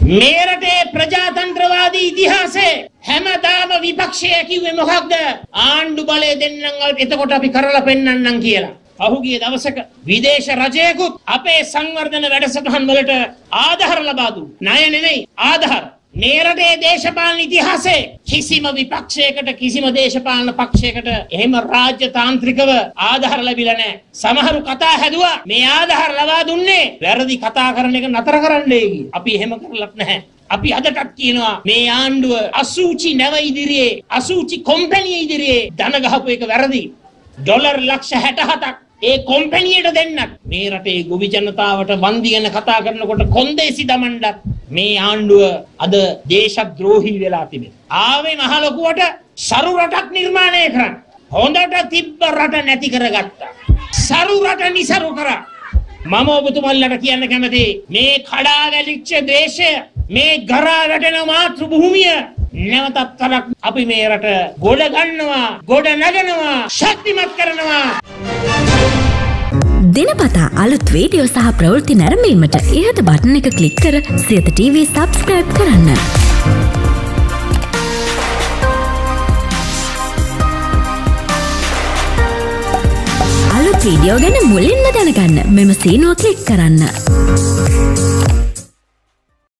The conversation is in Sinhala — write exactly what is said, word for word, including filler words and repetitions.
මේ රටේ ප්‍රජාතන්ත්‍රවාදී ඉතිහාසයේ හැමදාම විපක්ෂය කිව්වේ මොකක්ද? ආණ්ඩු බලය දෙන්නම් එතකොට අපි කරලා පෙන්නන්නම් කියලා. අහුගිය දවසක විදේශ රජයකුත් අපේ සංවර්ධන වැඩසටහන් වලට ආධාර ලබා දුන්නා. ණය නෙමෙයි ආධාර. මේ රටේ දේශපාලන ඉතිහාසයේ කිසිම විපක්ෂයකට කිසිම දේශපාලන පක්ෂයකට එහෙම රාජ්‍ය තාන්ත්‍රිකව ආධාර ලැබිලා නැහැ. සමහරු කතා හැදුවා මේ ආධාර ලබා දුන්නේ වැරදි කතා කරන එක නතර කරන්නයි කියලා. අපි එහෙම කරලත් නැහැ. අපි අදටත් කියනවා මේ ආණ්ඩුව අසූචි නැව ඉදිරියේ අසූචි කොම්පැනි ඉදිරියේ ධන ගහපු එක වැරදි. ඩොලර් ලක්ෂ හැටහතක් ඒ කොම්පැනියට දෙන්නත් මේ රටේ ගොවි ජනතාවට වන්දි ගැන කතා කරනකොට කොන්දේසි දමන්නත් මේ ආණ්ඩුව අද දේශද්‍රෝහී වෙලා තිබෙනවා. ආවේ මහ ලොකුවට සරු රටක් නිර්මාණය කරන්න. හොඳට තිබ්බ රට නැති කරගත්තා. සරු රට නිසරු කරා. මම ඔබතුමන්ලට කියන්න කැමතියි මේ කඩා වැලිච්ච දේශය මේ ගරා වැටෙන මාතෘ භූමිය නැවතත් තරක් අපි මේ රට ගොඩ ගන්නවා ගොඩ නගනවා ශක්තිමත් කරනවා. දිනපතා අලුත් වීඩියෝ සහ ප්‍රවෘත්ති නැරඹීමට ඉහත බටන් එක ක්ලික් කර සියත ටීවී සබ්ස්ක්‍රයිබ් කරන්න. අලුත් වීඩියෝ ගැන මුලින්ම දැනගන්න මෙම සීනුව ක්ලික් කරන්න.